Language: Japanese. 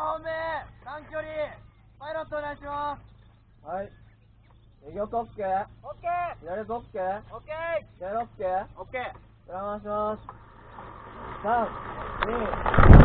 本目、短距離、パイロットお願いします。 はい。右奥 OK。 オッケー。 左奥 OK。 オッケー。 左 OK。 オッケー。 お願いします。3、2、